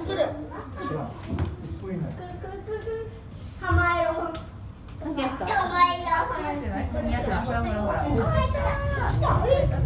くる。ハマイロン。 何やった？ ハマイロン。 何やった？ほらほらほら。